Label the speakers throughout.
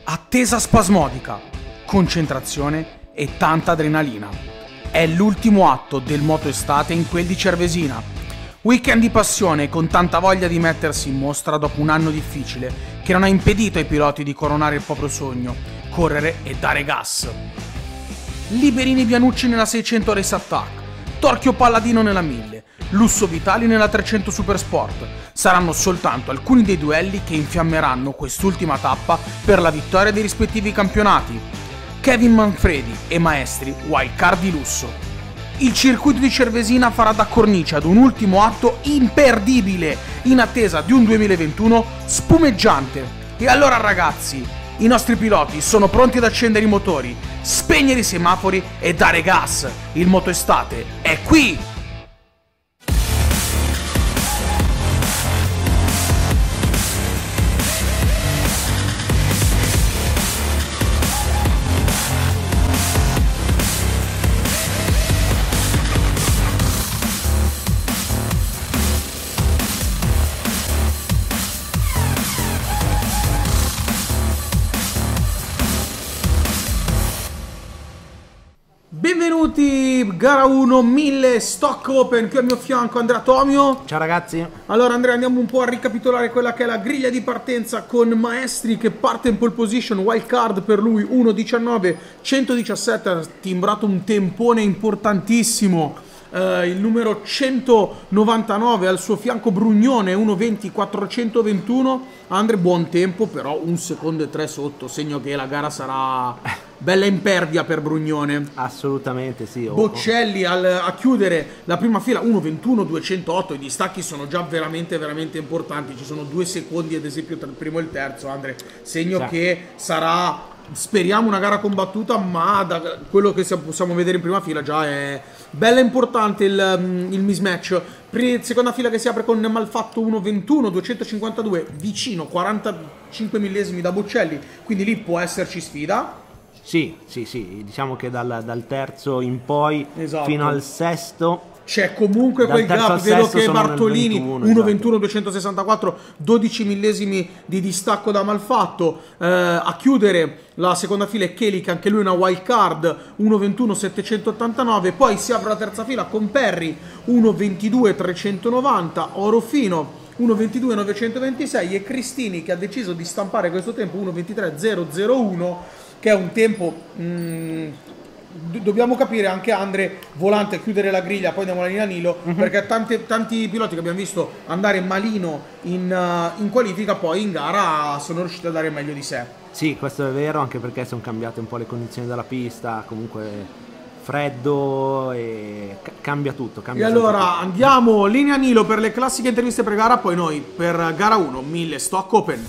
Speaker 1: Attesa spasmodica, concentrazione e tanta adrenalina. È l'ultimo atto del moto estate in quel di Cervesina. Weekend di passione con tanta voglia di mettersi in mostra dopo un anno difficile che non ha impedito ai piloti di coronare il proprio sogno, correre e dare gas. Liberini Bianucci nella 600 Race Attack, Torchio Palladino nella 1000, Lusso Vitali nella 300 Supersport. Saranno soltanto alcuni dei duelli che infiammeranno quest'ultima tappa per la vittoria dei rispettivi campionati. Kevin Manfredi e Maestri wildcard di lusso. Il circuito di Cervesina farà da cornice ad un ultimo atto imperdibile in attesa di un 2021 spumeggiante. E allora ragazzi, i nostri piloti sono pronti ad accendere i motori, spegnere i semafori e dare gas. Il moto estate è qui! Benvenuti, gara 1, 1000 Stock Open, qui al mio fianco Andrea Tomio.
Speaker 2: Ciao ragazzi.
Speaker 1: Allora Andrea, andiamo un po' a ricapitolare quella che è la griglia di partenza con Maestri che parte in pole position, wild card per lui 1.19, 117, ha timbrato un tempone importantissimo. Il numero 199 al suo fianco Brugnone 1.20, 421. Andre buon tempo, però 1 secondo e 3 sotto, segno che la gara sarà bella impervia per Brugnone.
Speaker 2: Assolutamente sì.
Speaker 1: Boccelli a chiudere la prima fila 1.21, 208. I distacchi sono già veramente importanti, ci sono 2 secondi ad esempio tra il primo e il terzo, Andre, segno che sarà, speriamo, una gara combattuta, ma da quello che possiamo vedere in prima fila già è bella importante il mismatch. Seconda fila che si apre con Malfatto 1.21, 252, vicino 45 millesimi da Boccelli, quindi lì può esserci sfida.
Speaker 2: Sì, diciamo che dal terzo in poi, esatto, fino al sesto
Speaker 1: c'è comunque quel gap. Vedo che Bartolini 1.21, 264, 12 millesimi di distacco da Malfatto. A chiudere la seconda fila è Kelly, che anche lui è una wild card 1.21, 789. Poi si apre la terza fila con Perry 1.22, 390, Orofino 1.22, 926 e Cristini, che ha deciso di stampare questo tempo 1.23, 001, che è un tempo dobbiamo capire anche Andre volante a chiudere la griglia, poi andiamo alla linea Nilo, perché tanti piloti che abbiamo visto andare malino in qualifica poi in gara sono riusciti a dare il meglio di sé.
Speaker 2: Sì, questo è vero, anche perché sono cambiate un po' le condizioni della pista, comunque freddo e cambia tutto.
Speaker 1: E allora andiamo linea Nilo per le classiche interviste pre-gara, poi noi per gara 1, 1000 Stock Open.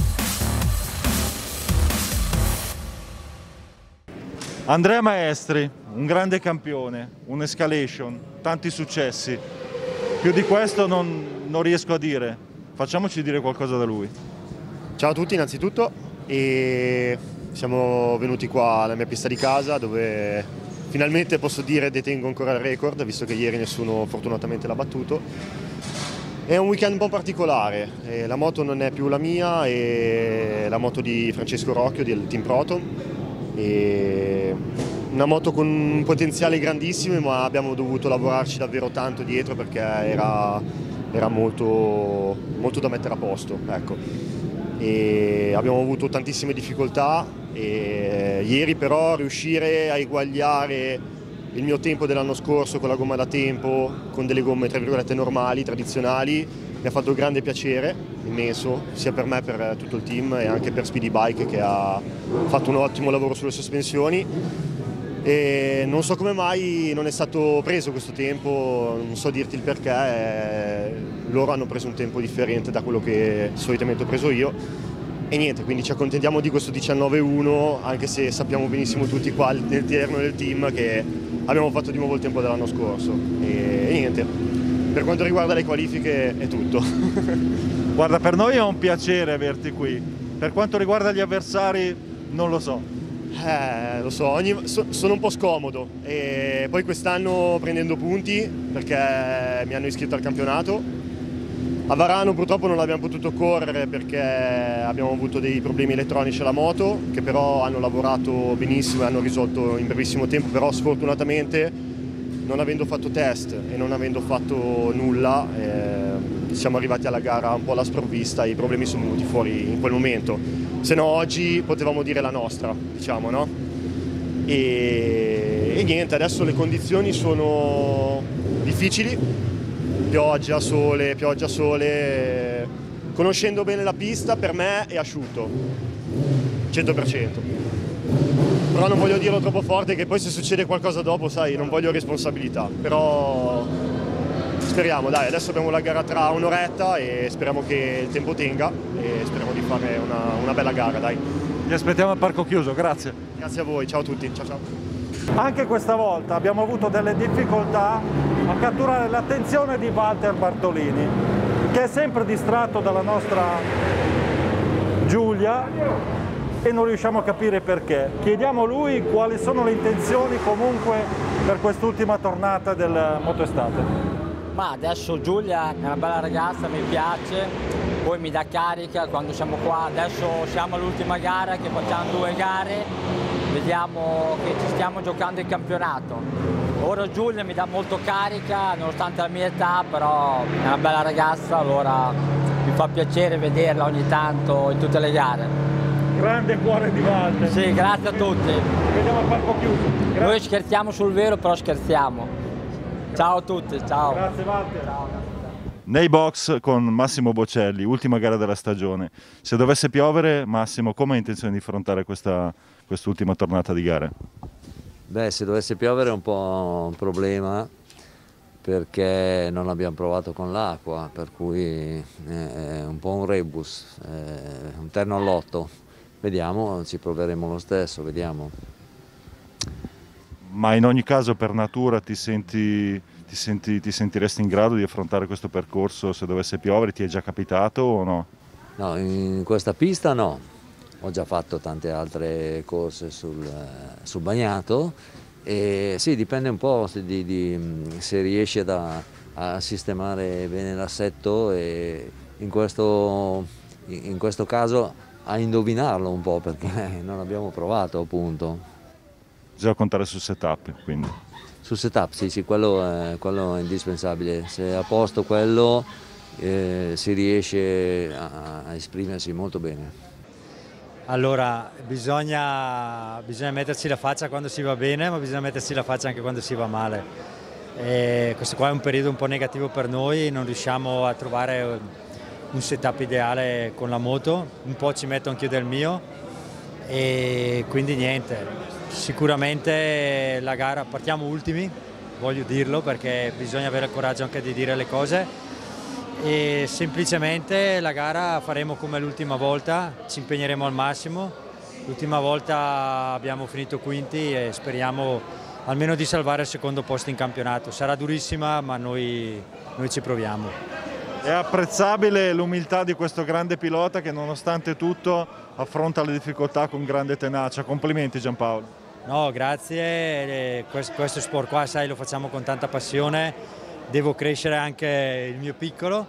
Speaker 3: Andrea Maestri, un grande campione, un'escalation, tanti successi. Più di questo non riesco a dire. Facciamoci dire qualcosa da lui.
Speaker 4: Ciao a tutti innanzitutto, e siamo venuti qua alla mia pista di casa dove finalmente posso dire detengo ancora il record, visto che ieri nessuno fortunatamente l'ha battuto. È un weekend un po' particolare, la moto non è più la mia, è la moto di Francesco Rocchio del Team Proton. E una moto con un potenziale grandissimo, ma abbiamo dovuto lavorarci davvero tanto dietro perché era molto da mettere a posto, ecco. E abbiamo avuto tantissime difficoltà e ieri però riuscire a eguagliare il mio tempo dell'anno scorso con la gomma da tempo, con delle gomme tra virgolette normali, tradizionali, mi ha fatto grande piacere, immenso, sia per me che per tutto il team e anche per Speedy Bike, che ha fatto un ottimo lavoro sulle sospensioni. E non so come mai non è stato preso questo tempo, non so dirti il perché, loro hanno preso un tempo differente da quello che solitamente ho preso io. E niente, quindi ci accontentiamo di questo 19-1, anche se sappiamo benissimo tutti qua all'interno del team che abbiamo fatto di nuovo il tempo dell'anno scorso. E niente, per quanto riguarda le qualifiche è tutto.
Speaker 3: Guarda, per noi è un piacere averti qui. Per quanto riguarda gli avversari non lo so.
Speaker 4: Lo so, sono un po' scomodo e poi quest'anno prendendo punti perché mi hanno iscritto al campionato A Varano purtroppo non abbiamo potuto correre perché abbiamo avuto dei problemi elettronici alla moto, che però hanno lavorato benissimo e hanno risolto in brevissimo tempo, però sfortunatamente non avendo fatto test e non avendo fatto nulla siamo arrivati alla gara un po' alla sprovvista e i problemi sono venuti fuori in quel momento. Se no oggi potevamo dire la nostra, diciamo, no? E niente, adesso le condizioni sono difficili. Pioggia, sole, conoscendo bene la pista per me è asciutto, 100%. Però non voglio dirlo troppo forte che poi se succede qualcosa dopo, sai, non voglio responsabilità, però speriamo, dai, adesso abbiamo la gara tra un'oretta e speriamo che il tempo tenga e speriamo di fare una bella gara, dai.
Speaker 3: Vi aspettiamo al parco chiuso, grazie.
Speaker 4: Grazie a voi, ciao a tutti, ciao ciao.
Speaker 5: Anche questa volta abbiamo avuto delle difficoltà a catturare l'attenzione di Walter Bartolini, che è sempre distratto dalla nostra Giulia e non riusciamo a capire perché. Chiediamo a lui quali sono le intenzioni comunque per quest'ultima tornata del Motoestate.
Speaker 6: Ma adesso Giulia è una bella ragazza, mi piace, poi mi dà carica quando siamo qua. Adesso siamo all'ultima gara, che facciamo 2 gare, vediamo che ci stiamo giocando il campionato. Ora Giulia mi dà molto carica, nonostante la mia età, però è una bella ragazza, allora mi fa piacere vederla ogni tanto in tutte le gare.
Speaker 5: Grande cuore di Walter.
Speaker 6: Sì, grazie a tutti.
Speaker 5: Ci vediamo al parco chiuso. Grazie.
Speaker 6: Noi scherziamo sul vero, però scherziamo. Ciao a tutti, ciao.
Speaker 5: Grazie Walter.
Speaker 6: Ciao.
Speaker 3: Nei box con Massimo Bocelli, ultima gara della stagione. Se dovesse piovere, Massimo, come hai intenzione di affrontare quest'ultima tornata di gare?
Speaker 7: Beh, se dovesse piovere è un po' un problema perché non abbiamo provato con l'acqua, per cui è un po' un rebus, un terno all'otto. Vediamo, ci proveremo lo stesso, vediamo.
Speaker 3: Ma in ogni caso per natura ti sentiresti in grado di affrontare questo percorso se dovesse piovere? Ti è già capitato o no?
Speaker 7: No, in questa pista no. Ho già fatto tante altre corse sul bagnato e sì, dipende un po' se riesci a sistemare bene l'assetto e in questo caso a indovinarlo un po' perché non abbiamo provato appunto.
Speaker 3: Bisogna contare sul setup, quindi.
Speaker 7: Sul setup, sì, quello è indispensabile. Se è a posto quello si riesce a esprimersi molto bene.
Speaker 8: Allora, bisogna metterci la faccia quando si va bene, ma bisogna metterci la faccia anche quando si va male. Questo qua è un periodo un po' negativo per noi, non riusciamo a trovare un setup ideale con la moto, un po' ci metto anch'io del mio e quindi niente. Sicuramente la gara partiamo ultimi, voglio dirlo perché bisogna avere il coraggio anche di dire le cose e semplicemente la gara faremo come l'ultima volta, ci impegneremo al massimo. L'ultima volta abbiamo finito quinti e speriamo almeno di salvare il secondo posto in campionato. Sarà durissima ma noi ci proviamo.
Speaker 3: È apprezzabile l'umiltà di questo grande pilota che nonostante tutto affronta le difficoltà con grande tenacia. Complimenti Giampaolo.
Speaker 8: No, grazie, questo sport qua sai lo facciamo con tanta passione, devo crescere anche il mio piccolo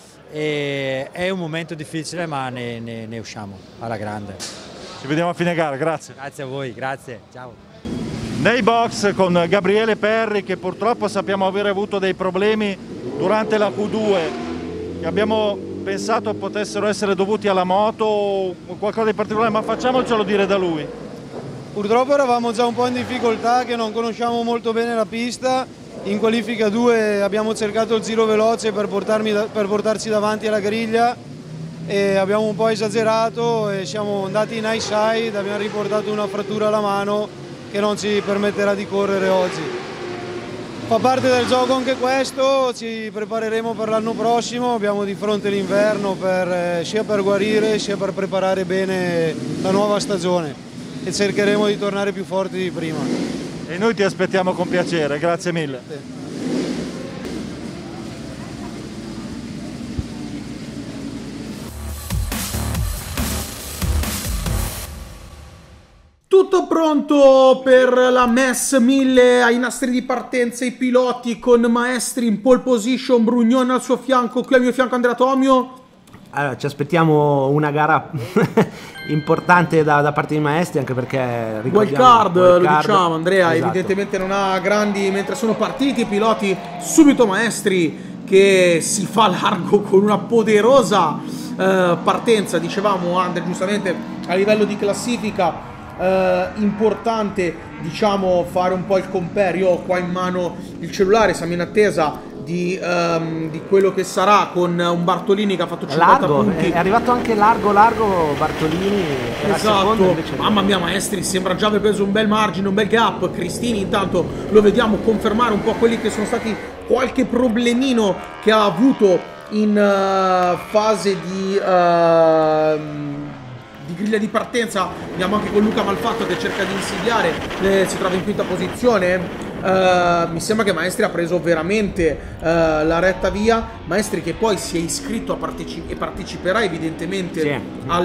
Speaker 8: e è un momento difficile ma ne usciamo alla grande.
Speaker 3: Ci vediamo a fine gara, grazie.
Speaker 8: Grazie a voi, grazie, ciao.
Speaker 3: Nei box con Gabriele Perri che purtroppo sappiamo aver avuto dei problemi durante la Q2 che abbiamo pensato potessero essere dovuti alla moto o qualcosa di particolare, ma facciamocelo dire da lui.
Speaker 9: Purtroppo eravamo già un po' in difficoltà, che non conosciamo molto bene la pista. In qualifica 2 abbiamo cercato il giro veloce per portarci davanti alla griglia e abbiamo un po' esagerato e siamo andati in high side, abbiamo riportato una frattura alla mano che non ci permetterà di correre oggi. Fa parte del gioco anche questo, ci prepareremo per l'anno prossimo, abbiamo di fronte l'inverno sia per guarire sia per preparare bene la nuova stagione e cercheremo di tornare più forti di prima.
Speaker 3: E noi ti aspettiamo con piacere, grazie mille.
Speaker 1: Tutto Tutto pronto per la MES 1000 ai nastri di partenza, i piloti con Maestri in pole position, Brugnone al suo fianco, qui al mio fianco Andrea Tomio.
Speaker 2: Allora, ci aspettiamo una gara importante da parte di Maestri, anche perché
Speaker 1: Wild card, lo diciamo, Andrea,
Speaker 2: esatto.
Speaker 1: evidentemente non ha grandi, mentre sono partiti i piloti, subito Maestri che si fa largo con una poderosa partenza, dicevamo Andrea giustamente, a livello di classifica. Importante, diciamo, fare un po' il compare. Io ho qua in mano il cellulare, siamo in attesa di quello che sarà, con un Bartolini che ha fatto 50 punti.
Speaker 2: È arrivato anche largo Bartolini, era secondo, invece
Speaker 1: mamma mia, Maestri sembra già aver preso un bel margine, un bel gap. Cristini intanto lo vediamo confermare un po' quelli che sono stati qualche problemino che ha avuto in fase di griglia di partenza. Andiamo anche con Luca Malfatto che cerca di insidiare, si trova in quinta posizione. Mi sembra che Maestri ha preso veramente la retta via. Maestri che poi si è iscritto e parteciperà evidentemente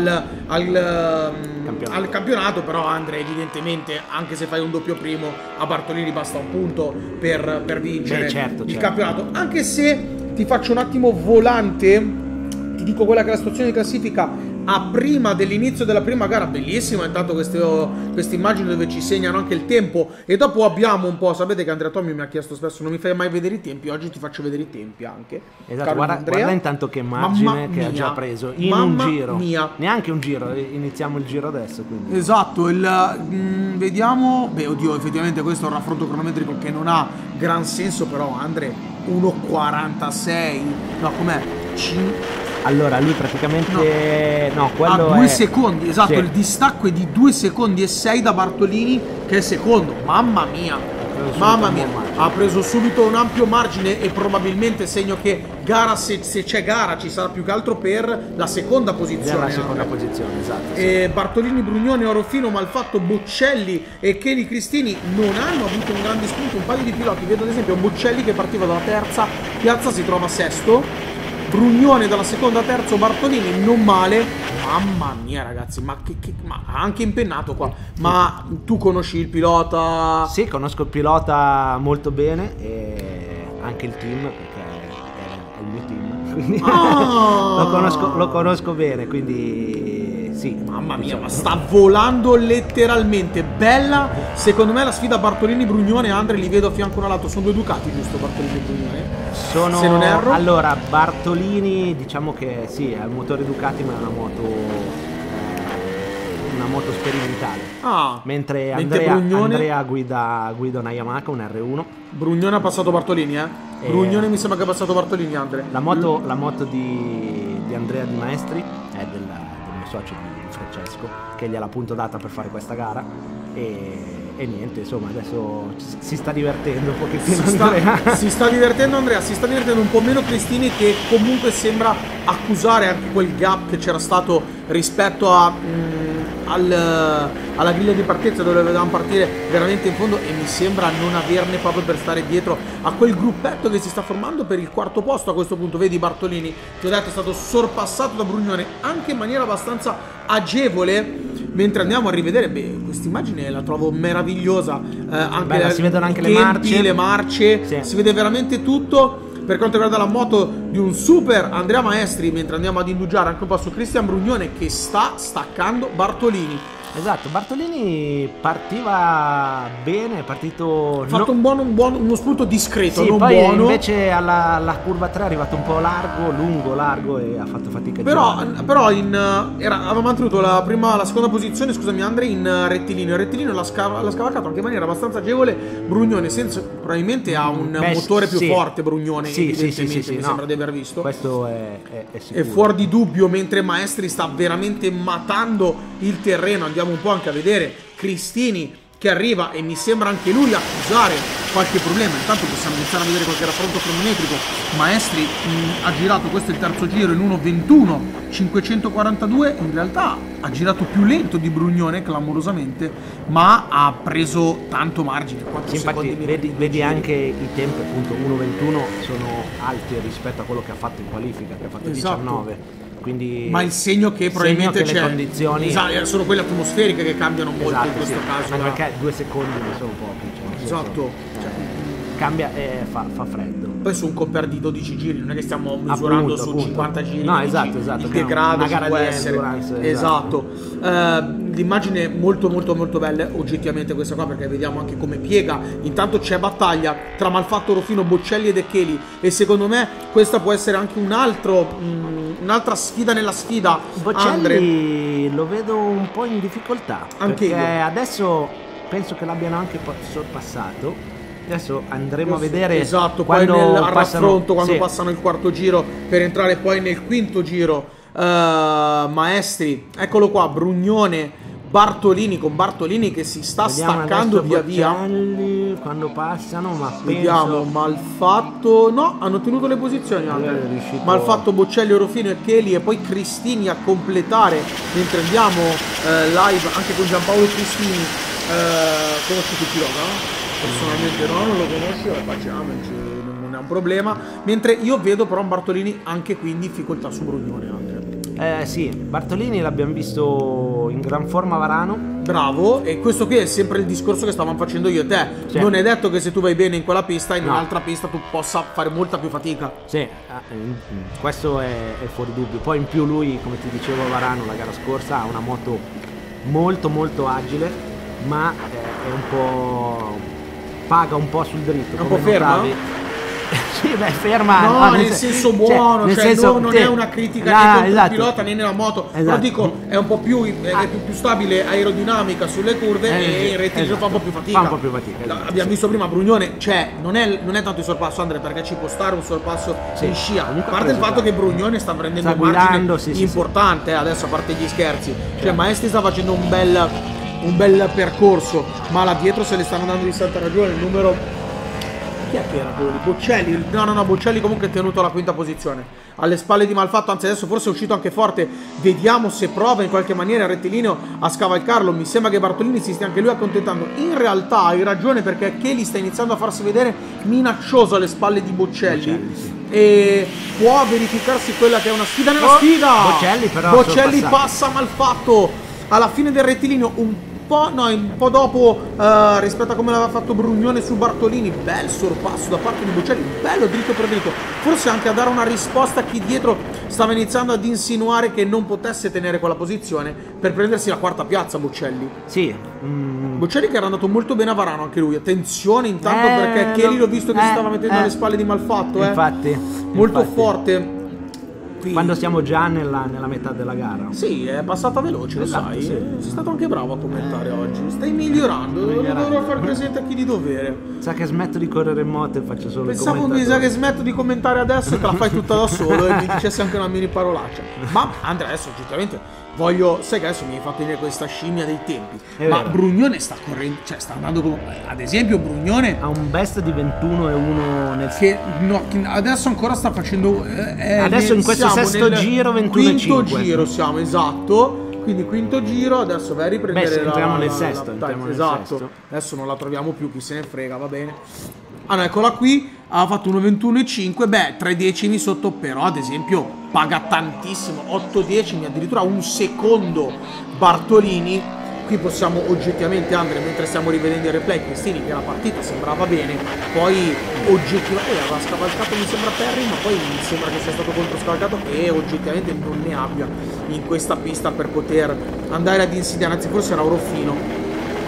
Speaker 1: al campionato. Però Andrea, evidentemente, anche se fai un doppio primo, a Bartolini basta un punto per vincere il campionato. Anche se ti faccio un attimo volante, ti dico quella che è la situazione di classifica a prima dell'inizio della prima gara. Bellissima intanto queste immagini dove ci segnano anche il tempo, e dopo abbiamo un po', sapete che Andrea Tommi mi ha chiesto spesso non mi fai mai vedere i tempi, oggi ti faccio vedere i tempi anche.
Speaker 2: Esatto, guarda intanto che margine che ha già preso in un giro, neanche un giro, iniziamo il giro adesso, quindi.
Speaker 1: Esatto, vediamo, beh oddio, effettivamente questo è un raffronto cronometrico che non ha gran senso, però Andrea 1.46, no com'è?
Speaker 2: Allora lui praticamente quello
Speaker 1: a 2 secondi, esatto, il distacco è di 2 secondi e 6 da Bartolini che è secondo. Mamma mia, ha preso subito un ampio margine, e probabilmente segno che gara, se c'è gara, ci sarà più che altro per la seconda posizione.
Speaker 2: La seconda posizione, esatto.
Speaker 1: Sì. Bartolini, Brugnone, Orofino, Malfatto, Boccelli e Cheli Cristini non hanno avuto un grande spunto. Un paio di piloti, vedo ad esempio Boccelli che partiva dalla terza piazza, si trova sesto. Brugnone dalla seconda a terzo, Bartolini non male. Mamma mia ragazzi, ma ha anche impennato qua. Ma tu conosci il pilota?
Speaker 2: Sì, conosco il pilota molto bene, e anche il team, perché è il mio team, quindi lo conosco bene, quindi sì.
Speaker 1: Mamma mia, ma sta volando letteralmente. Bella, secondo me, la sfida Bartolini-Brugnone. Andre li vedo a fianco uno all'altro. Sono due Ducati, giusto, Bartolini e Brugnone? Se non erro.
Speaker 2: Allora, Bartolini diciamo che sì, è un motore Ducati, ma è una moto sperimentale. Mentre Andrea guida una Yamaha, un R1.
Speaker 1: Brugnone ha passato Bartolini, Brugnone mi sembra che ha passato Bartolini, Andrea.
Speaker 2: La moto di Andrea Di Maestri è del mio socio di Francesco, che gliel'ha appunto data per fare questa gara, e niente, insomma, adesso si sta divertendo un pochettino Andrea.
Speaker 1: Si sta divertendo Andrea, si sta divertendo un po' meno Cristini, che comunque sembra accusare anche quel gap che c'era stato rispetto alla griglia di partenza, dove dovevamo partire veramente in fondo, e mi sembra non averne proprio per stare dietro a quel gruppetto che si sta formando per il quarto posto. A questo punto vedi Bartolini, ti ho detto, è stato sorpassato da Brugnone anche in maniera abbastanza agevole. Mentre andiamo a rivedere, questa immagine la trovo meravigliosa, anche
Speaker 2: si vedono anche
Speaker 1: le marce, sì. Si vede veramente tutto. Per quanto riguarda la moto di un super Andrea Maestri, mentre andiamo ad indugiare anche un po' su Cristian Brugnone che sta staccando Bartolini.
Speaker 2: Esatto, Bartolini partiva bene, è partito...
Speaker 1: Ha fatto uno spunto discreto,
Speaker 2: sì,
Speaker 1: non
Speaker 2: poi
Speaker 1: buono.
Speaker 2: Invece alla curva 3 è arrivato un po' lungo, e ha fatto fatica.
Speaker 1: Però aveva mantenuto la seconda posizione, scusami Andre, in rettilineo. Il rettilineo l'ha scavalcato anche in maniera abbastanza agevole Brugnone, probabilmente ha un motore più forte Brugnone, evidentemente, mi sembra di aver visto.
Speaker 2: Questo è sicuro.
Speaker 1: È fuori di dubbio, mentre Maestri sta veramente matando il terreno. Andiamo un po' anche a vedere Cristini che arriva, e mi sembra anche lui accusare qualche problema. Intanto possiamo iniziare a vedere qualche raffronto cronometrico. Maestri ha girato, questo è il terzo giro, in 1.21 542, in realtà ha girato più lento di Brugnone clamorosamente, ma ha preso tanto margine, 4 secondi.
Speaker 2: Vedi anche i tempi, appunto 1.21 sono alti rispetto a quello che ha fatto in qualifica, che ha fatto 19. quindi
Speaker 1: Ma il segno che probabilmente
Speaker 2: che
Speaker 1: c'è.
Speaker 2: le condizioni
Speaker 1: Esatto, sono quelle atmosferiche che cambiano molto
Speaker 2: esatto,
Speaker 1: in questo
Speaker 2: sì.
Speaker 1: caso.
Speaker 2: Anche perché 2 secondi non sono pochi, cioè, nel senso,
Speaker 1: Esatto.
Speaker 2: cambia e fa freddo.
Speaker 1: Poi su un comper di 12 giri, non è che stiamo misurando su
Speaker 2: Appunto.
Speaker 1: 50 giri.
Speaker 2: No,
Speaker 1: dici,
Speaker 2: esatto,
Speaker 1: il
Speaker 2: che è
Speaker 1: degrado
Speaker 2: una
Speaker 1: ci
Speaker 2: gara
Speaker 1: può
Speaker 2: di
Speaker 1: essere.
Speaker 2: endurance,
Speaker 1: Esatto. L'immagine è molto molto molto bella oggettivamente questa qua, perché vediamo anche come piega. Intanto c'è battaglia tra Malfatto, Rufino, Bocelli ed Echeli, e secondo me questa può essere anche un'altra sfida nella sfida.
Speaker 2: Bocelli lo vedo un po' in difficoltà,
Speaker 1: Anche
Speaker 2: perché
Speaker 1: io.
Speaker 2: adesso penso che l'abbiano anche sorpassato. Adesso andremo a vedere,
Speaker 1: esatto,
Speaker 2: quando
Speaker 1: poi al
Speaker 2: passano,
Speaker 1: raffronto, quando
Speaker 2: sì,
Speaker 1: passano il quarto giro per entrare poi nel quinto giro. Maestri, eccolo qua, Brugnone, Bartolini, con Bartolini che si sta
Speaker 2: vediamo
Speaker 1: staccando via
Speaker 2: adesso
Speaker 1: via.
Speaker 2: Bocelli quando passano, ma
Speaker 1: Vediamo,
Speaker 2: penso
Speaker 1: Malfatto, no, hanno tenuto le posizioni anche.
Speaker 2: è riuscito-
Speaker 1: Malfatto, Bocelli, Orofino e Cheli, e poi Cristini a completare, mentre andiamo live anche con Giampaolo Cristini. Conosci il pilota? Personalmente no, non lo conosco, facciamoci, non è un problema. Mentre io vedo però un Bartolini anche qui in difficoltà su Brugnone anche.
Speaker 2: sì, Bartolini l'abbiamo visto in gran forma a Varano.
Speaker 1: Bravo, e questo qui è sempre il discorso che stavamo facendo io e te.
Speaker 2: Sì.
Speaker 1: Non è detto che se tu vai bene in quella pista, in
Speaker 2: No.
Speaker 1: un'altra pista tu possa fare molta più fatica.
Speaker 2: Sì, questo è fuori dubbio. Poi in più lui, come ti dicevo a Varano la gara scorsa, ha una moto molto molto agile, ma è un po'... paga un po' sul dritto.
Speaker 1: È un
Speaker 2: come
Speaker 1: po' ferma?
Speaker 2: notavi. Sì, beh, ferma.
Speaker 1: No, nel senso buono,
Speaker 2: nel
Speaker 1: cioè
Speaker 2: senso,
Speaker 1: non
Speaker 2: sì.
Speaker 1: è una critica
Speaker 2: No,
Speaker 1: né contro
Speaker 2: esatto.
Speaker 1: il pilota né nella moto. Però
Speaker 2: Esatto.
Speaker 1: dico, è un po' più, è più stabile aerodinamica sulle curve e il rettilineo
Speaker 2: esatto.
Speaker 1: fa un po' più fatica.
Speaker 2: Fa un po' più fatica, esatto,
Speaker 1: Abbiamo
Speaker 2: sì.
Speaker 1: visto prima Brugnone, cioè non è tanto il sorpasso, Andre, perché ci può stare un sorpasso
Speaker 2: Sì,
Speaker 1: in scia. A
Speaker 2: comunque
Speaker 1: parte il
Speaker 2: ha preso
Speaker 1: fatto che
Speaker 2: tanto.
Speaker 1: Brugnone sta prendendo
Speaker 2: Sta
Speaker 1: un margine
Speaker 2: guidando, sì,
Speaker 1: importante, adesso, a parte gli scherzi. Cioè Maestri sta facendo un bel percorso, ma là dietro se le stanno dando di santa ragione. Il numero... Chi è che era quello di Bocelli? No, Bocelli comunque è tenuto alla quinta posizione, alle spalle di Malfatto, anzi adesso forse è uscito anche forte. Vediamo se prova in qualche maniera il rettilineo a scavalcarlo. Mi sembra che Bartolini si stia anche lui accontentando. In realtà hai ragione, perché Cheli sta iniziando a farsi vedere minaccioso alle spalle di Bocelli,
Speaker 2: sì.
Speaker 1: E può verificarsi quella che è una sfida nella sfida.
Speaker 2: Bocelli però
Speaker 1: Bocelli
Speaker 2: sorpassato.
Speaker 1: passa Malfatto alla fine del rettilineo, un po' dopo rispetto a come l'aveva fatto Brugnone su Bartolini. Bel sorpasso da parte di Bocelli, bello dritto per dritto, forse anche a dare una risposta a chi dietro stava iniziando ad insinuare che non potesse tenere quella posizione per prendersi la quarta piazza. Bocelli Bocelli che era andato molto bene a Varano anche lui. Attenzione intanto, perché Cheli l'ho visto che si stava mettendo alle spalle di Malfatto,
Speaker 2: Infatti,
Speaker 1: molto
Speaker 2: infatti.
Speaker 1: forte. Qui.
Speaker 2: Quando siamo già nella metà della gara.
Speaker 1: Sì, è passata veloce,
Speaker 2: Esatto,
Speaker 1: lo sai.
Speaker 2: sì.
Speaker 1: Sei stato anche bravo a commentare oggi. Stai migliorando, lo dovrò far presente a chi di dovere.
Speaker 2: Sa che smetto di correre in moto e faccio solo il
Speaker 1: Pensavo mi sa che smetto di commentare adesso e te la fai tutta da solo e mi dicessi anche una mini parolaccia. Ma Andrea, adesso oggettivamente sai che adesso mi hai fatto venire questa scimmia dei tempi.
Speaker 2: È
Speaker 1: Ma
Speaker 2: vero.
Speaker 1: Brugnone sta correndo, cioè sta andando come... Ad esempio Brugnone
Speaker 2: ha un best di 21,1 nel
Speaker 1: che adesso ancora sta facendo
Speaker 2: adesso in questo sesto giro 21,5.
Speaker 1: quinto giro siamo, esatto, quindi quinto giro. Adesso vai a riprendere
Speaker 2: Beh, entriamo nel
Speaker 1: la
Speaker 2: sesto, entriamo nel
Speaker 1: esatto
Speaker 2: sesto.
Speaker 1: Adesso non la troviamo più, chi se ne frega, va bene. Ah no, eccola qui, ha fatto 1,21,5, beh 3 decimi sotto, però ad esempio paga tantissimo, 8 decimi, addirittura un secondo Bartolini. Qui possiamo oggettivamente, Andre, mentre stiamo rivedendo il replay, Cristini che la partita sembrava bene, poi oggettivamente aveva scavalcato, mi sembra Perry, ma poi mi sembra che sia stato controscavalcato e oggettivamente non ne abbia in questa pista per poter andare ad insidiare, anzi forse era Orofino.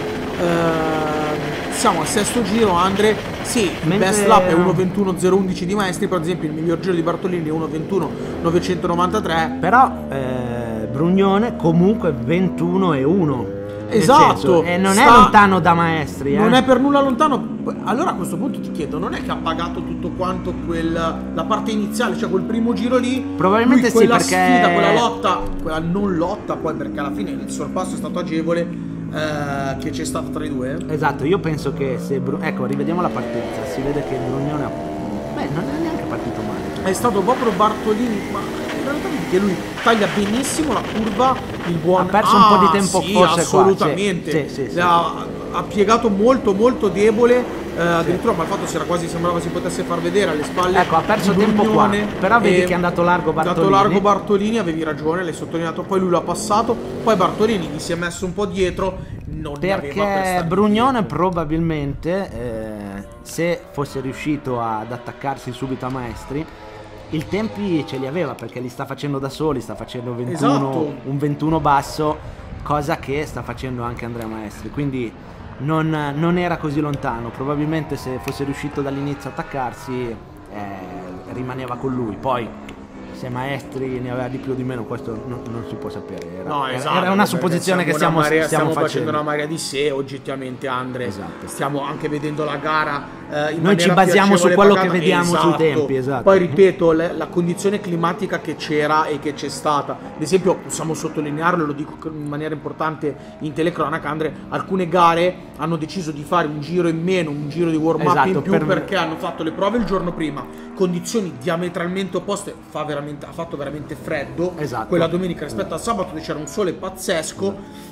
Speaker 1: Siamo al sesto giro, Andre. Sì, il
Speaker 2: Mentre...
Speaker 1: best lap è 1.21.011 di Maestri, per esempio il miglior giro di Bartolini è 1.21.993.
Speaker 2: Però Brugnone comunque 21,1.
Speaker 1: Esatto,
Speaker 2: e non è lontano da Maestri.
Speaker 1: Non è per nulla lontano. Allora a questo punto ti chiedo, non è che ha pagato tutto quanto la parte iniziale, cioè quel primo giro lì?
Speaker 2: Probabilmente
Speaker 1: lui, quella
Speaker 2: sì, perché
Speaker 1: sfida, quella lotta, quella non lotta poi, perché alla fine il sorpasso è stato agevole, che c'è stato tra i due.
Speaker 2: Esatto, io penso che se ecco, rivediamo la partenza, si vede che Brugnone non è neanche partito male.
Speaker 1: È stato proprio Bartolini, ma in realtà che lui taglia benissimo la curva, il buon...
Speaker 2: Ha perso un po' di tempo
Speaker 1: sì,
Speaker 2: forse
Speaker 1: assolutamente.
Speaker 2: qua. Sì.
Speaker 1: ha piegato molto molto debole, addirittura Malfatto sembrava si potesse far vedere alle spalle.
Speaker 2: Ecco, ha perso
Speaker 1: di
Speaker 2: tempo qua,
Speaker 1: Brugnone,
Speaker 2: però vedi che è andato largo Bartolini.
Speaker 1: Avevi ragione, l'hai sottolineato, poi lui l'ha passato, poi Bartolini gli si è messo un po' dietro, non ne aveva per
Speaker 2: perché
Speaker 1: stare
Speaker 2: Brugnone
Speaker 1: dietro.
Speaker 2: probabilmente se fosse riuscito ad attaccarsi subito a Maestri, i tempi ce li aveva, perché li sta facendo da soli, sta facendo 21,
Speaker 1: Esatto.
Speaker 2: un 21 basso, cosa che sta facendo anche Andrea Maestri, quindi non era così lontano. Probabilmente se fosse riuscito dall'inizio a attaccarsi rimaneva con lui. Poi se Maestri ne aveva di più o di meno, questo non si può sapere. Era una supposizione che stiamo
Speaker 1: facendo
Speaker 2: facendo.
Speaker 1: una marea di sé, oggettivamente, Andre.
Speaker 2: Esatto.
Speaker 1: Stiamo anche vedendo la gara in
Speaker 2: Noi ci
Speaker 1: maniera
Speaker 2: basiamo su
Speaker 1: piacevole,
Speaker 2: quello
Speaker 1: pagata.
Speaker 2: che vediamo sui tempi, esatto.
Speaker 1: Poi ripeto, la condizione climatica che c'era e che c'è stata, ad esempio possiamo sottolinearlo, lo dico in maniera importante in telecronaca, Andre, alcune gare hanno deciso di fare un giro in meno, un giro di warm up in più, perché hanno fatto le prove il giorno prima, condizioni diametralmente opposte, ha fatto veramente freddo,
Speaker 2: esatto.
Speaker 1: Quella domenica rispetto al sabato dove c'era un sole pazzesco.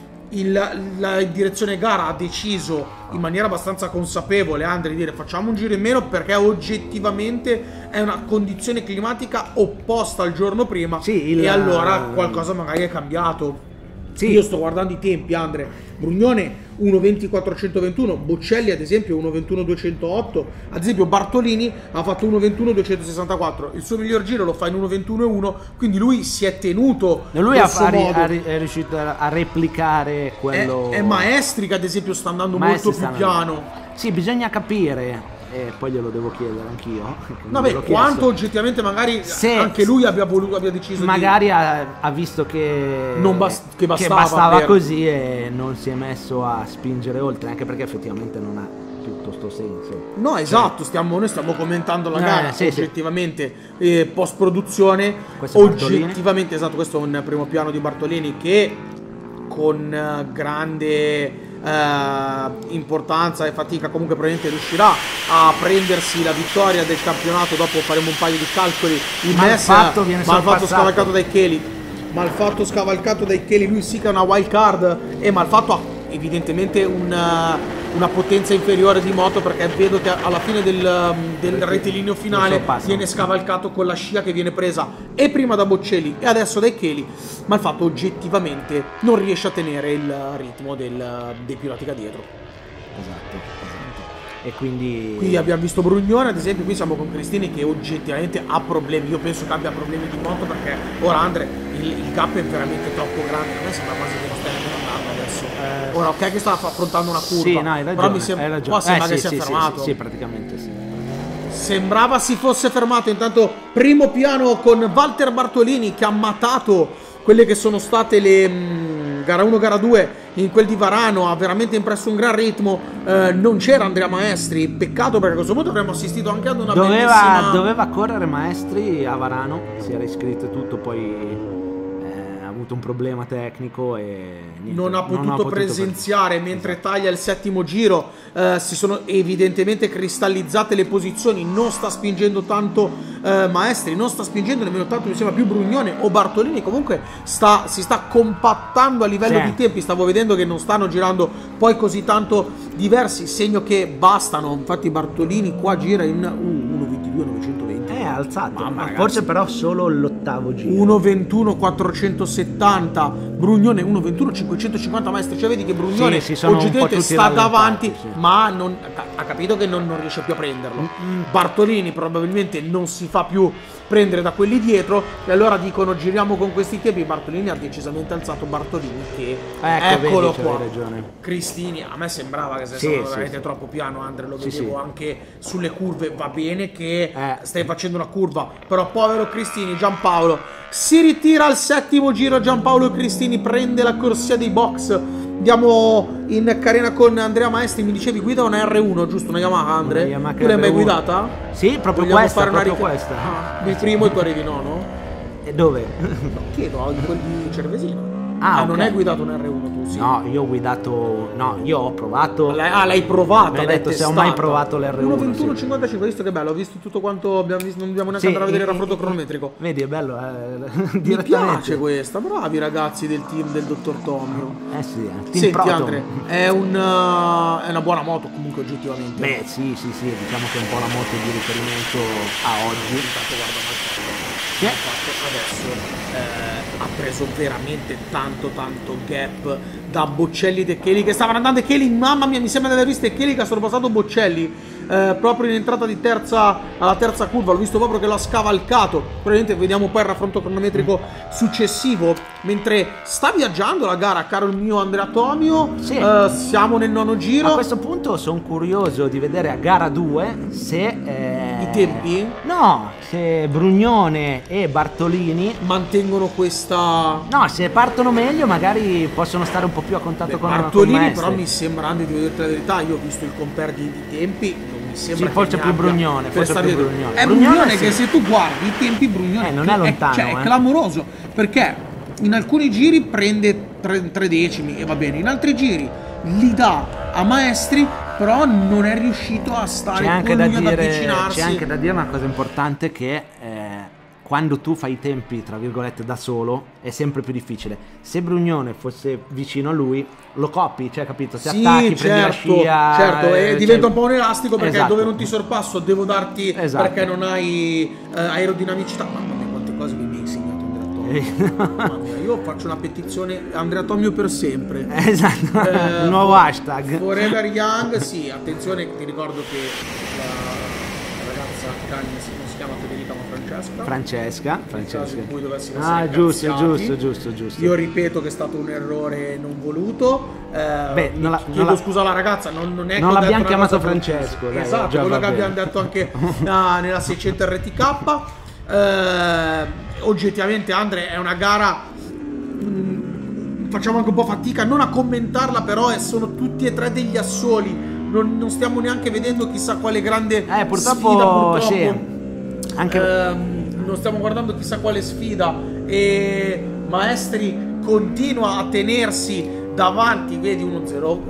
Speaker 1: La direzione gara ha deciso in maniera abbastanza consapevole, Andre, di dire facciamo un giro in meno perché oggettivamente è una condizione climatica opposta al giorno prima, e allora qualcosa magari è cambiato.
Speaker 2: Sì.
Speaker 1: Io sto guardando i tempi, Andre. Brugnone 1.24.121, Bocelli ad esempio 1.21.208, ad esempio Bartolini ha fatto 1.21.264, il suo miglior giro lo fa in 1.21.1, quindi lui si è tenuto,
Speaker 2: lui è riuscito a replicare quello.
Speaker 1: È Maestri che ad esempio sta andando molto più piano.
Speaker 2: Sì, bisogna capire, e poi glielo devo chiedere anch'io.
Speaker 1: Vabbè, quanto oggettivamente magari anche lui abbia deciso
Speaker 2: magari ha visto che
Speaker 1: che bastava
Speaker 2: così e non si è messo a spingere oltre, anche perché effettivamente non ha tutto sto senso.
Speaker 1: No, esatto, noi stiamo commentando la gara oggettivamente, post produzione oggettivamente, esatto, questo è un primo piano di Bartolini che con grande importanza e fatica comunque probabilmente riuscirà a prendersi la vittoria del campionato. Dopo faremo un paio di calcoli. Il
Speaker 2: Malfatto viene
Speaker 1: Malfatto scavalcato dai Cheli, Malfatto scavalcato dai Cheli, lui sì che è una wild card, e Malfatto ha evidentemente una potenza inferiore di moto, perché vedo che alla fine del rettilineo finale viene scavalcato con la scia che viene presa e prima da Bocelli e adesso dai Cheli. Malfatto oggettivamente non riesce a tenere il ritmo dei piloti che ha dietro.
Speaker 2: Esatto. E quindi
Speaker 1: abbiamo visto Brugnone ad esempio, qui siamo con Cristini che oggettivamente ha problemi. Io penso che abbia problemi di moto, perché ora Andre il gap è veramente troppo grande, a me sembra quasi che non stia nemmeno andando adesso. Ora ok che sta affrontando una curva,
Speaker 2: sì, no, hai ragione,
Speaker 1: però mi sembra che sia fermato.
Speaker 2: Sì, praticamente sì.
Speaker 1: Sembrava si fosse fermato. Intanto primo piano con Walter Bartolini che ha matato quelle che sono state le gara 1, gara 2 in quel di Varano, ha veramente impresso un gran ritmo. Non c'era Andrea Maestri, peccato, perché a questo punto avremmo assistito anche ad una bellissima...
Speaker 2: Doveva correre Maestri a Varano, si era iscritto e tutto, poi ha avuto un problema tecnico e niente,
Speaker 1: non ha potuto presenziare, mentre taglia il settimo giro. Si sono evidentemente cristallizzate le posizioni, non sta spingendo tanto Maestri, non sta spingendo nemmeno tanto, mi sembra, più Brugnone o Bartolini. Comunque si sta compattando a livello di tempi, stavo vedendo che non stanno girando poi così tanto diversi, segno che bastano. Infatti Bartolini qua gira in 1.22.920,
Speaker 2: è alzato, ma forse però solo l'ottavo giro.
Speaker 1: 1.21.470, Brugnone 1.21.550, Maestri. Cioè vedi che Brugnone oggettivamente sta davanti, ma ha capito che non riesce più a prenderlo. Bartolini probabilmente non si fa più prendere da quelli dietro, e allora dicono giriamo con questi tempi. Bartolini ha decisamente alzato Bartolini, che eccolo qua. Cristini, a me sembrava che sia stato veramente troppo piano, Andre, lo vedevo anche sulle curve. Va bene che stai facendo una curva, però povero Cristini. Giampaolo si ritira al settimo giro, Giampaolo Cristini prende la corsia dei box. Andiamo in carena con Andrea Maestri. Mi dicevi guida una R1, giusto? Una Yamaha, Andre? Tu l'hai mai guidata?
Speaker 2: Sì, proprio questa.
Speaker 1: Il primo e tu arrivi nono?
Speaker 2: E dove?
Speaker 1: Chiedo, di quel di Cervesino. Non hai guidato un R1 tu, sì?
Speaker 2: No, io ho guidato... No, io ho provato...
Speaker 1: L'hai provato,
Speaker 2: mi hai detto se ho mai provato l'R1.
Speaker 1: 1:21:55, hai visto che bello, ho visto tutto quanto abbiamo visto, non dobbiamo neanche andare a vedere il raffronto cronometrico.
Speaker 2: Vedi, è bello,
Speaker 1: Mi piace questa, bravi ragazzi del team del dottor Tomio.
Speaker 2: Sì, team
Speaker 1: Senti
Speaker 2: Proton.
Speaker 1: Andre, è una buona moto comunque oggettivamente.
Speaker 2: Beh, sì, diciamo che è un po' la moto di riferimento a oggi.
Speaker 1: Adesso ha preso veramente tanto gap da Bocelli e Cheli che stavano andando, e Cheli, mamma mia, mi sembra di aver visto Cheli che ha sorpassato Bocelli proprio in entrata di alla terza curva, l'ho visto proprio che l'ha scavalcato. Probabilmente vediamo poi il raffronto cronometrico successivo. Mentre sta viaggiando la gara, caro il mio Andrea Tomio, siamo nel 9° giro.
Speaker 2: A questo punto sono curioso di vedere a gara 2 se
Speaker 1: i tempi?
Speaker 2: No, se Brugnone e Bartolini
Speaker 1: mantengono questa...
Speaker 2: No, se partono meglio magari possono stare un po' più a contatto con
Speaker 1: Bartolini, però mi sembra, Andy, di dirti la verità, io ho visto il compare di tempi, non mi sembra
Speaker 2: forse più Brugnone,
Speaker 1: È Brugnone che se tu guardi i tempi, Brugnone
Speaker 2: non è lontano,
Speaker 1: è clamoroso, perché in alcuni giri prende 3 decimi e va bene, in altri giri li dà a Maestri, però non è riuscito a stare con lui, ad avvicinarsi.
Speaker 2: C'è anche da dire una cosa importante, che quando tu fai i tempi tra virgolette da solo è sempre più difficile. Se Brugnone fosse vicino a lui lo copi, cioè, capito? Se attacchi, prendi la scia,
Speaker 1: certo, e diventa un po' un elastico, perché
Speaker 2: esatto.
Speaker 1: Dove non ti sorpasso devo darti, perché non hai aerodinamicità. Mamma mia, quante cose mi hai insegnato Andrea Tomio. Io faccio una petizione Andrea Tomio per sempre.
Speaker 2: Esatto, un nuovo hashtag
Speaker 1: Forever Young. Sì, attenzione, ti ricordo che la ragazza Cagni non si chiama Federica ma Francesca. In cui dovessimo essere
Speaker 2: giusto.
Speaker 1: Io ripeto che è stato un errore non voluto. Chiedo scusa alla ragazza, non
Speaker 2: l'abbiamo chiamato Francesco.
Speaker 1: Esatto, quello che abbiamo detto anche nella 600 RTK. Oggettivamente, Andre, è una gara, facciamo anche un po' fatica non a commentarla, però sono tutti e tre degli assoli, non stiamo neanche vedendo chissà quale grande
Speaker 2: purtroppo. Sì. Anche
Speaker 1: non stiamo guardando chissà quale sfida, e Maestri continua a tenersi davanti, vedi 1.04,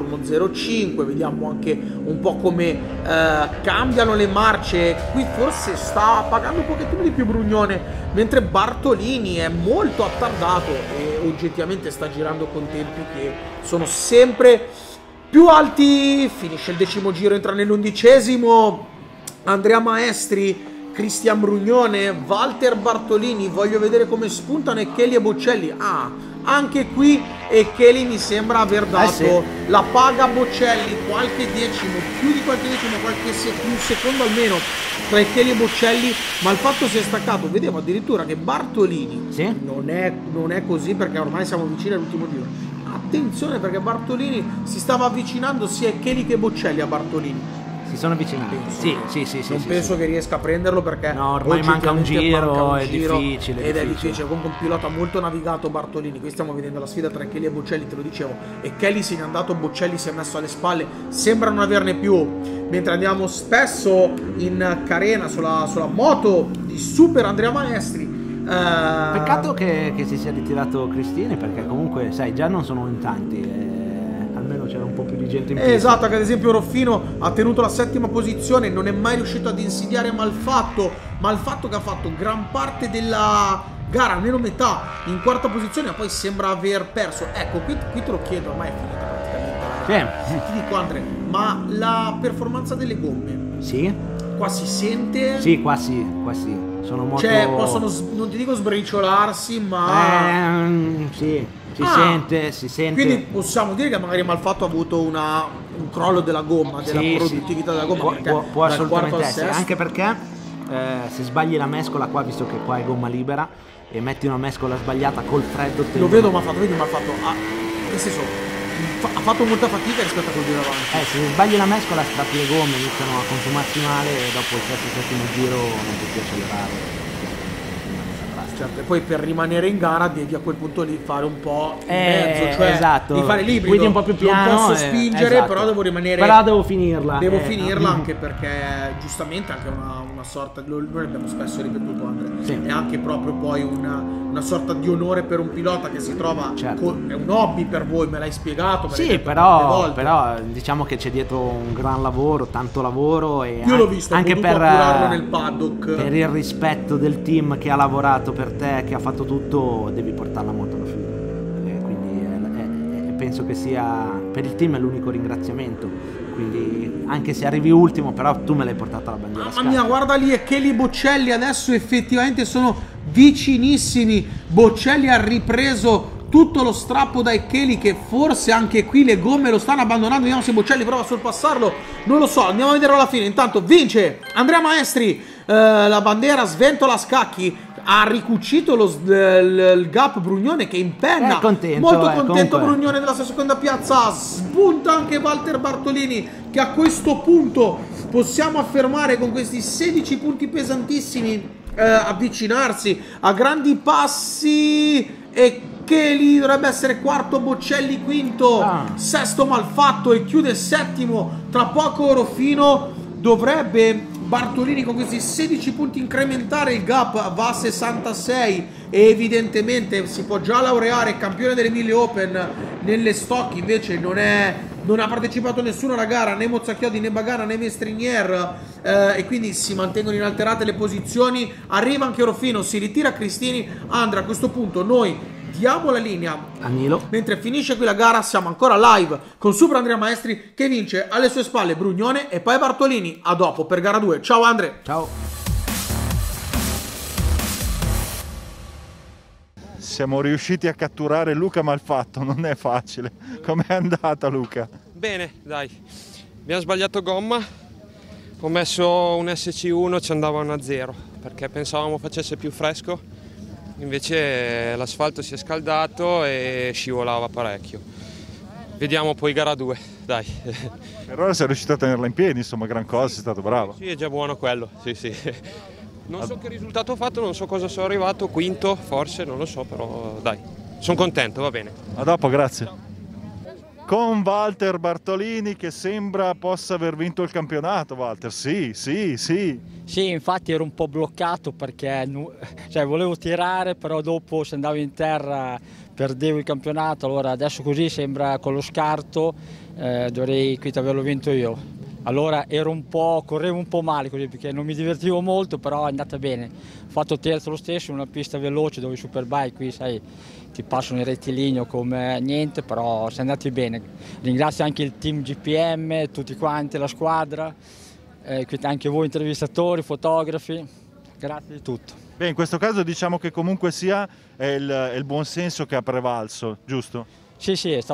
Speaker 1: 1.05, vediamo anche un po' come cambiano le marce. Qui forse sta pagando un pochettino di più Brugnone, mentre Bartolini è molto attardato e oggettivamente sta girando con tempi che sono sempre più alti. Finisce il 10° giro, entra nell'11°. Andrea Maestri, Cristian Brugnone, Walter Bartolini, voglio vedere come spuntano Echeli e Bocelli. Anche qui Echeli mi sembra aver dato la paga a Bocelli, qualche decimo, più di qualche decimo, un secondo almeno tra Echeli e Bocelli, ma il fatto si è staccato. Vedevo addirittura che Bartolini non è così, perché ormai siamo vicini all'ultimo giro. Attenzione, perché Bartolini si stava avvicinando sia Echeli che Bocelli a Bartolini.
Speaker 2: Si sono avvicinati. Sì.
Speaker 1: Non penso che riesca a prenderlo, perché
Speaker 2: ormai manca un giro, è difficile.
Speaker 1: Ed è difficile. Comunque un pilota molto navigato Bartolini. Qui stiamo vedendo la sfida tra Echeli e Bocelli, te lo dicevo. E Kelly se n'è andato, Bocelli si è messo alle spalle, sembra non averne più. Mentre andiamo spesso in carena sulla moto di Super Andrea Maestri.
Speaker 2: Peccato che si sia ritirato Cristini, perché comunque sai, già non sono in tanti. Almeno c'era un po' più di gente in pista.
Speaker 1: Esatto, che ad esempio Ruffino ha tenuto la 7ª posizione, non è mai riuscito ad insidiare Malfatto che ha fatto gran parte della gara, almeno metà, in 4ª posizione, e poi sembra aver perso. Ecco, qui te lo chiedo, ormai è finita praticamente. Ti dico, Andre, ma la performance delle gomme?
Speaker 2: Sì.
Speaker 1: Qua si sente?
Speaker 2: Sì, qua sì. Sono molto...
Speaker 1: Cioè, possono, non ti dico sbriciolarsi, ma...
Speaker 2: sì. Si sente.
Speaker 1: Quindi possiamo dire che magari Malfatto ha avuto un crollo della gomma, della produttività della gomma.
Speaker 2: Può assolutamente essere, anche perché se sbagli la mescola qua, visto che qua è gomma libera, e metti una mescola sbagliata col freddo,
Speaker 1: lo vedo Malfatto, nel senso, ha fatto molta fatica rispetto a quello di davanti.
Speaker 2: Se sbagli la mescola, strappi le gomme, iniziano a consumarsi male, e dopo il 7° giro non puoi più accelerare.
Speaker 1: Certo, e poi per rimanere in gara devi a quel punto lì fare un po' in mezzo, cioè
Speaker 2: esatto,
Speaker 1: di fare l'ibrido.
Speaker 2: quindi un po' più piano,
Speaker 1: non posso spingere,
Speaker 2: esatto.
Speaker 1: però devo rimanere,
Speaker 2: però devo finirla,
Speaker 1: anche perché giustamente anche una sorta, noi abbiamo spesso ripetuto, Andrea,
Speaker 2: sì.
Speaker 1: è anche proprio poi una sorta di onore per un pilota che si trova,
Speaker 2: certo.
Speaker 1: È un hobby per voi, me l'hai spiegato, me l'hai
Speaker 2: sì,
Speaker 1: detto tante volte.
Speaker 2: però diciamo che c'è dietro un gran lavoro, tanto lavoro, e
Speaker 1: io l'ho visto,
Speaker 2: anche per
Speaker 1: appurarlo nel paddock,
Speaker 2: per il rispetto del team che ha lavorato per te, che ha fatto tutto, devi portare la moto alla fine, quindi penso che sia per il team è l'unico ringraziamento, quindi anche se arrivi ultimo, però tu me l'hai portata la bandiera.
Speaker 1: Mamma mia, guarda lì, e Kelly Boccelli adesso effettivamente sono vicinissimi. Boccelli ha ripreso tutto lo strappo dai Kelly, che forse anche qui le gomme lo stanno abbandonando. Vediamo se Boccelli prova a sorpassarlo, non lo so, andiamo a vederlo alla fine. Intanto vince Andrea Maestri, la bandiera sventola a scacchi, ha ricucito il gap Brugnone che impenna,
Speaker 2: contento,
Speaker 1: molto contento
Speaker 2: comunque.
Speaker 1: Brugnone della sua seconda piazza. Spunta anche Walter Bartolini, che a questo punto possiamo affermare con questi 16 punti pesantissimi avvicinarsi a grandi passi, e Kelly dovrebbe essere quarto, Boccelli quinto, sesto Malfatto e chiude settimo tra poco Orofino. Dovrebbe Bartolini con questi 16 punti incrementare il gap, va a 66 e evidentemente si può già laureare campione delle 1000 Open nelle stock. Invece non ha partecipato nessuno alla gara, né Mozzacchiodi né Bagana né Mestrinier, e quindi si mantengono inalterate le posizioni. Arriva anche Orofino, si ritira Cristini. Andrea, a questo punto noi diamo la linea
Speaker 2: a Nilo.
Speaker 1: Mentre finisce qui la gara siamo ancora live con Super Andrea Maestri che vince, alle sue spalle Brugnone e poi Bartolini. A dopo per gara 2. Ciao Andre.
Speaker 2: Ciao.
Speaker 3: Siamo riusciti a catturare Luca Malfatto, non è facile. Com'è andata, Luca?
Speaker 10: Bene, dai. Abbiamo sbagliato gomma, ho messo un SC1, ci andava una 0 perché pensavamo facesse più fresco. Invece l'asfalto si è scaldato e scivolava parecchio. Vediamo poi gara 2, dai.
Speaker 3: Per ora sei riuscito a tenerla in piedi, insomma, gran cosa, sei stato bravo.
Speaker 10: Sì, è già buono quello, sì, sì. Non so che risultato ho fatto, non so cosa sono arrivato, quinto forse, non lo so, però dai, sono contento, va bene.
Speaker 3: A dopo, grazie. Con Walter Bartolini che sembra possa aver vinto il campionato. Walter, sì.
Speaker 6: Sì, infatti ero un po' bloccato perché volevo tirare, però dopo se andavo in terra perdevo il campionato. Allora adesso così sembra con lo scarto dovrei qui averlo vinto io. Allora correvo un po' male così perché non mi divertivo molto, però è andata bene. Ho fatto terzo lo stesso in una pista veloce dove i superbike qui sai ti passano in rettilineo come niente, però siamo andati bene. Ringrazio anche il team GPM, tutti quanti, la squadra, anche voi intervistatori, fotografi, grazie di tutto.
Speaker 3: Beh, in questo caso diciamo che comunque sia è il buon senso che ha prevalso, giusto?
Speaker 6: Sì,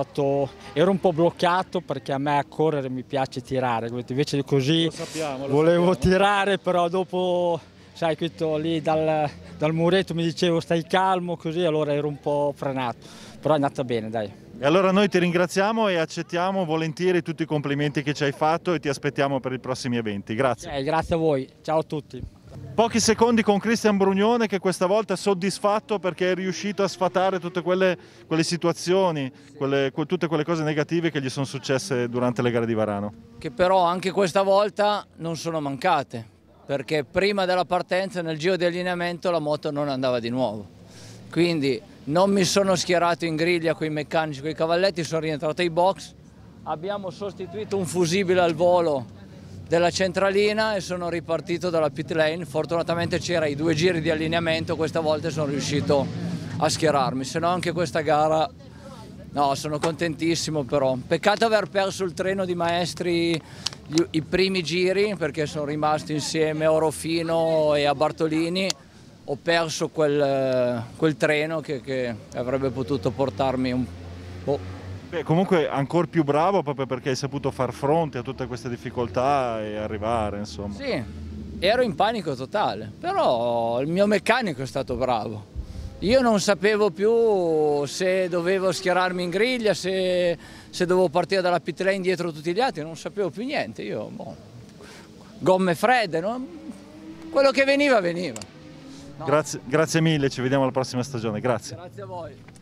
Speaker 6: ero un po' bloccato perché a me a correre mi piace tirare, invece così volevo tirare, però dopo, sai, lì dal muretto mi dicevo stai calmo, così allora ero un po' frenato, però è andata bene, dai.
Speaker 3: E allora noi ti ringraziamo e accettiamo volentieri tutti i complimenti che ci hai fatto e ti aspettiamo per i prossimi eventi. Grazie.
Speaker 6: Grazie a voi, ciao a tutti.
Speaker 3: Pochi secondi con Cristian Brugnone che questa volta è soddisfatto perché è riuscito a sfatare tutte quelle situazioni, tutte quelle cose negative che gli sono successe durante le gare di Varano.
Speaker 11: Che però anche questa volta non sono mancate, perché prima della partenza nel giro di allineamento la moto non andava di nuovo. Quindi non mi sono schierato in griglia con i meccanici, con i cavalletti, sono rientrato ai box, abbiamo sostituito un fusibile al volo della centralina e sono ripartito dalla pit lane. Fortunatamente c'era i 2 giri di allineamento, questa volta sono riuscito a schierarmi, se no anche questa gara no, sono contentissimo. Però peccato aver perso il treno di Maestri i primi giri perché sono rimasto insieme a Orofino e a Bartolini, ho perso quel treno che avrebbe potuto portarmi un po'.
Speaker 3: Beh, comunque ancora più bravo proprio perché hai saputo far fronte a tutte queste difficoltà e arrivare, insomma.
Speaker 11: Sì, ero in panico totale, però il mio meccanico è stato bravo. Io non sapevo più se dovevo schierarmi in griglia, se dovevo partire dalla pit lane dietro tutti gli altri, non sapevo più niente. Io, gomme fredde, no? Quello che veniva.
Speaker 3: Grazie mille, ci vediamo alla prossima stagione, grazie.
Speaker 11: Grazie a voi.